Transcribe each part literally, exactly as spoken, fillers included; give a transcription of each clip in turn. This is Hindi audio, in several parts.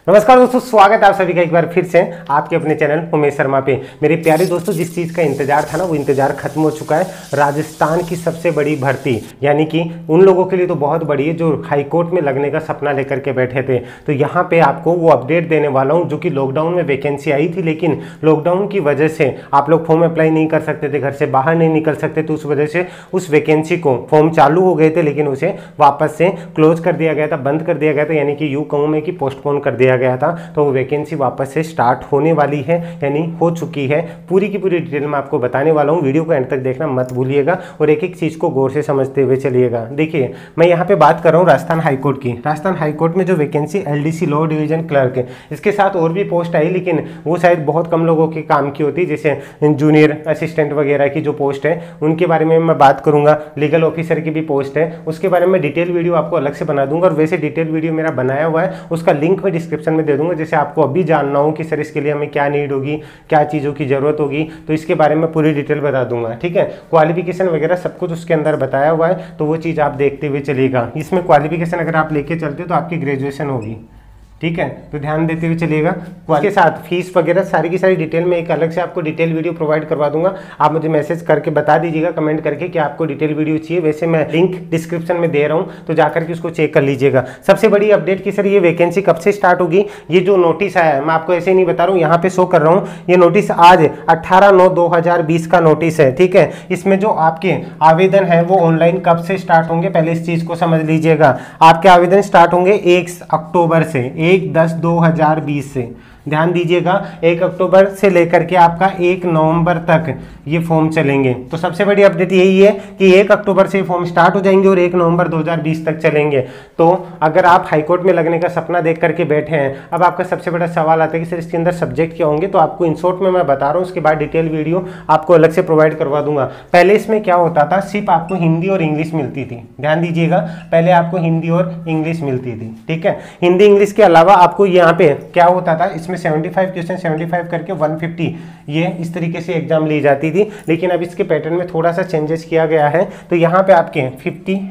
नमस्कार दोस्तों, स्वागत है आप सभी का एक बार फिर से आपके अपने चैनल उमेश शर्मा पे। मेरे प्यारे दोस्तों, जिस चीज़ का इंतजार था ना वो इंतजार खत्म हो चुका है। राजस्थान की सबसे बड़ी भर्ती, यानी कि उन लोगों के लिए तो बहुत बड़ी है जो हाईकोर्ट में लगने का सपना लेकर के बैठे थे। तो यहाँ पे आपको वो अपडेट देने वाला हूँ जो कि लॉकडाउन में वैकेंसी आई थी, लेकिन लॉकडाउन की वजह से आप लोग फॉर्म अप्लाई नहीं कर सकते थे, घर से बाहर नहीं निकल सकते थे। उस वजह से उस वैकेंसी को फॉर्म चालू हो गए थे, लेकिन उसे वापस से क्लोज कर दिया गया था, बंद कर दिया गया था, यानी कि यूँ कहूँ मैं कि पोस्टपोन कर दिया गया था। तो वो वैकेंसी वापस से स्टार्ट होने वाली है, यानी हो चुकी है। पूरी की पूरी डिटेल में आपको बताने वाला हूँ, वीडियो को एंड तक देखना मत भूलिएगा और एक एक चीज़ को गौर से समझते हुए चलिएगा। देखिए, मैं यहाँ पे बात कर रहा हूँ राजस्थान हाईकोर्ट की। राजस्थान हाईकोर्ट में जो vacancy LDC law division clerk है, इसके साथ और भी पोस्ट आई, लेकिन वो शायद बहुत कम लोगों के काम की होती है, जैसे जूनियर असिस्टेंट वगैरह की जो पोस्ट है उनके बारे में मैं बात करूँगा। लीगल ऑफिसर की भी पोस्ट है, उसके बारे में डिटेल वीडियो आपको अलग से बना दूंगा। और वैसे डिटेल वीडियो मेरा बनाया हुआ है, उसका लिंक मैं डिस्क्रिप्शन में दे दूंगा। जैसे आपको अभी जानना हो कि सर इसके लिए हमें क्या नीड होगी, क्या चीज़ों की ज़रूरत होगी, तो इसके बारे में पूरी डिटेल बता दूंगा। ठीक है, क्वालिफिकेशन वगैरह सब कुछ उसके अंदर बताया हुआ है, तो वो चीज़ आप देखते हुए चलिएगा। इसमें क्वालिफिकेशन अगर आप लेके चलते हो तो आपकी ग्रेजुएशन होगी। ठीक है, तो ध्यान देते हुए चलिएगा। के साथ फीस वगैरह सारी की सारी डिटेल में एक अलग से आपको डिटेल वीडियो प्रोवाइड करवा दूंगा। आप मुझे मैसेज करके बता दीजिएगा, कमेंट करके कि आपको डिटेल वीडियो चाहिए। वैसे मैं लिंक डिस्क्रिप्शन में दे रहा हूं, तो जाकर के उसको चेक कर लीजिएगा। सबसे बड़ी अपडेट की सर ये वैकेंसी कब से स्टार्ट होगी, ये जो नोटिस आया है मैं आपको ऐसे ही नहीं बता रहा हूँ, यहाँ पे शो कर रहा हूँ। ये नोटिस आज अट्ठारह नौ दो हजार बीस का नोटिस है। ठीक है, इसमें जो आपके आवेदन है वो ऑनलाइन कब से स्टार्ट होंगे, पहले इस चीज को समझ लीजिएगा। आपके आवेदन स्टार्ट होंगे एक अक्टूबर से, एक दस दो हजार बीस से। ध्यान दीजिएगा, एक अक्टूबर से लेकर के आपका एक नवंबर तक ये फॉर्म चलेंगे। तो सबसे बड़ी अपडेट यही है कि एक अक्टूबर से फॉर्म स्टार्ट हो जाएंगे और एक नवंबर दो हजार बीस तक चलेंगे। तो अगर आप हाईकोर्ट में लगने का सपना देख करके बैठे हैं, अब आपका सबसे बड़ा सवाल आता है कि सर इसके अंदर सब्जेक्ट क्या होंगे। तो आपको इन शॉर्ट में मैं बता रहा हूँ, उसके बाद डिटेल वीडियो आपको अलग से प्रोवाइड करवा दूंगा। पहले इसमें क्या होता था, सिर्फ आपको हिंदी और इंग्लिश मिलती थी। ध्यान दीजिएगा, पहले आपको हिंदी और इंग्लिश मिलती थी। ठीक है, हिंदी इंग्लिश के अलावा आपको यहाँ पे क्या होता था, इसमें पचहत्तर क्वेश्चन पचहत्तर करके एक सौ पचास ये इस तरीके से एग्जाम ली जाती थी। लेकिन अब इसके पैटर्न में थोड़ा सा चेंजेस किया गया है। तो यहाँ पे आपके पचास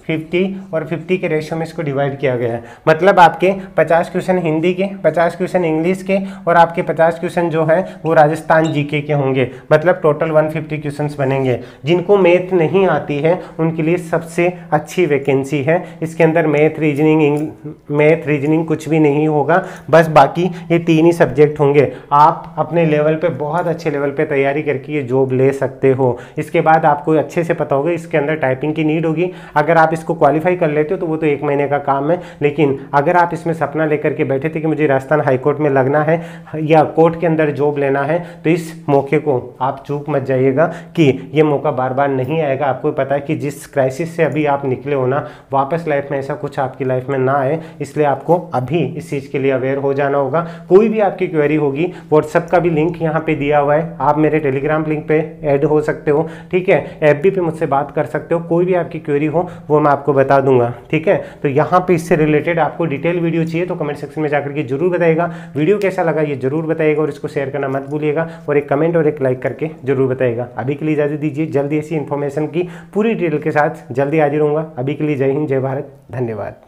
पचास और पचास के रेशियो में इसको डिवाइड किया गया है। मतलब आपके पचास क्वेश्चन हिंदी के, पचास क्वेश्चन इंग्लिश के और आपके पचास क्वेश्चन जो है वो राजस्थान जीके के होंगे। मतलब टोटल एक सौ पचास क्वेश्चंस बनेंगे। जिनको मैथ नहीं आती है उनके लिए सबसे अच्छी वैकेंसी है। इसके अंदर मैथ रीजनिंग मैथ रीजनिंग कुछ भी नहीं होगा, बस बाकी ये तीन ही सब्जेक्ट होंगे। आप अपने लेवल पे, बहुत अच्छे लेवल पे तैयारी करके ये जॉब ले सकते हो। इसके बाद आपको अच्छे से पता होगा इसके अंदर टाइपिंग की नीड होगी। अगर आप इसको क्वालिफाई कर लेते हो तो वो तो एक महीने का काम है। लेकिन अगर आप इसमें सपना लेकर के बैठे थे कि मुझे राजस्थान हाईकोर्ट में लगना है या कोर्ट के अंदर जॉब लेना है, तो इस मौके को आप चूक मत जाइएगा कि ये मौका बार बार नहीं आएगा। आपको पता है कि जिस क्राइसिस से अभी आप निकले हो ना, वापस लाइफ में ऐसा कुछ आपकी लाइफ में ना आए, इसलिए आपको अभी इस चीज़ के लिए अवेयर हो जाना होगा। कोई भी आपकी क्वेरी होगी, व्हाट्सएप का भी लिंक यहाँ पे दिया हुआ है, आप मेरे टेलीग्राम लिंक पे ऐड हो सकते हो। ठीक है, एफबी पे मुझसे बात कर सकते हो। कोई भी आपकी क्वेरी हो वो मैं आपको बता दूंगा। ठीक है, तो यहाँ पे इससे रिलेटेड आपको डिटेल वीडियो चाहिए तो कमेंट सेक्शन में जाकर के जरूर बताइएगा। वीडियो कैसा लगा ये जरूर बताइएगा और इसको शेयर करना मत भूलिएगा और एक कमेंट और एक लाइक करके जरूर बताइएगा। अभी के लिए इजाजत दीजिए, जल्दी ऐसी इन्फॉर्मेशन की पूरी डिटेल के साथ जल्दी हाजिर होऊंगा। अभी के लिए जय हिंद, जय भारत, धन्यवाद।